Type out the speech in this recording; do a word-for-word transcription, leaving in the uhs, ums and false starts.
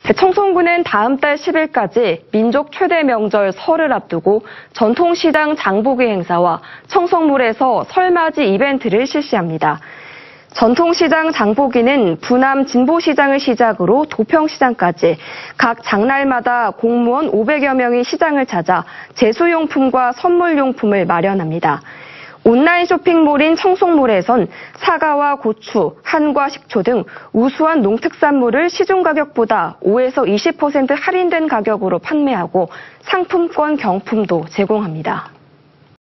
청송군은 다음 달 십 일까지 민족 최대 명절 설을 앞두고 전통시장 장보기 행사와 청송몰에서 설맞이 이벤트를 실시합니다. 전통시장 장보기는 부남 진보시장을 시작으로 도평시장까지 각 장날마다 공무원 오백여 명이 시장을 찾아 제수용품과 선물용품을 마련합니다. 온라인 쇼핑몰인 청송몰에선 사과와 고추, 한과 식초 등 우수한 농특산물을 시중 가격보다 오에서 이십 퍼센트 할인된 가격으로 판매하고 상품권 경품도 제공합니다.